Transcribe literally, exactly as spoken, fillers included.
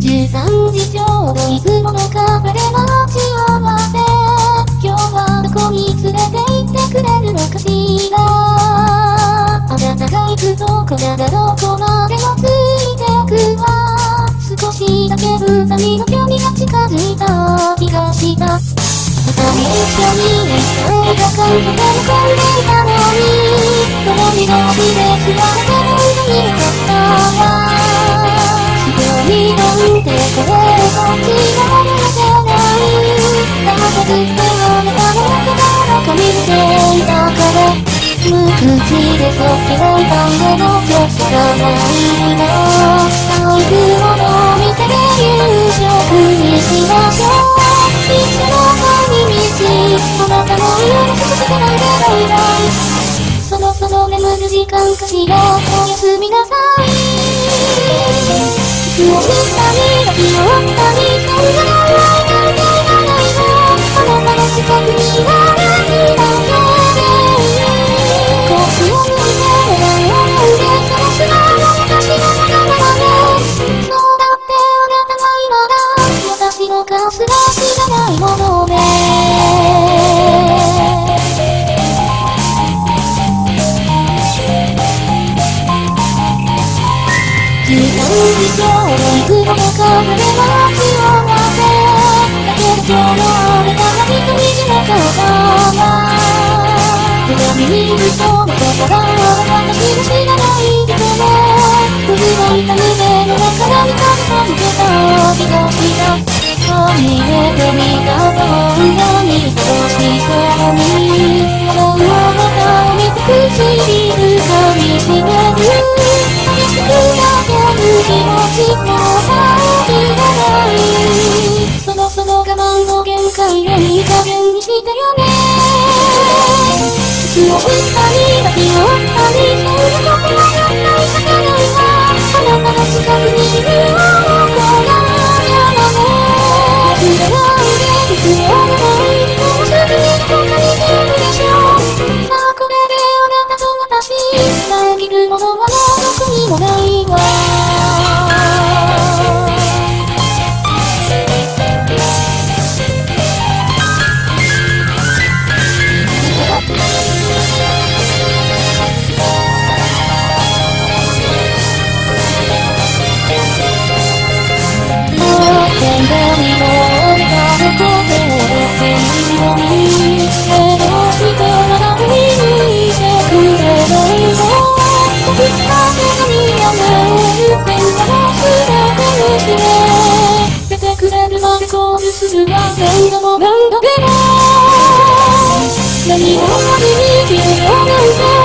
じゅうさんじちょうどいつものカフェで待ち合わせ。今日はどこに連れて行ってくれるのかしら。あなたが行くとこならどこまでもついてくわ。少しだけ二人の距離が近づいた気がした。二人一緒に列車を高くて向かっていたのに、隣同士で座れてもいなかったわ。白いなんてこれこっちが見せない。だってずっとあなたの中から髪見ていたから。無口でそっけない単語の女子がないの。財布を飲みて夕食にしましょう。いつも帰り道、あなたの家に少しくらいでバイバイ。そろそろ眠る時間かしら。おやすみなさい。いつも二人が気を合ったり、そんなのは描いていかないの。あなたの近くにいられるだけでこっちを向いて笑いを飲んで、その素顔を私の仲間だね。そうだってあなたは今だ私のカスが知らないものね。じゅうさんじちょうどいつものカフェで待ち合わせ。だけど今日のあなたが一人じゃなかったわ。鏡にいる人のことが私が知らないけどね。渦巻いた胸の中何かが抜けた気がした。初めて見たこんなに愛しそうに笑うあなたを見て唇噛みしめる。激しくなってる気持ちもさえ知らない。そろそろ我慢の限界よ、いい加減にしてよね。いつも二人が気を合ったり、そんなことはやんないさかないわ。あなたの近くにいるあの子が嫌なの。触れないでいつも思い、もうすぐにどこかに出るでしょう。さあこれであなたと私、遮るものはもうどこにもないわ。何度も何度でも何もありにきるよなんて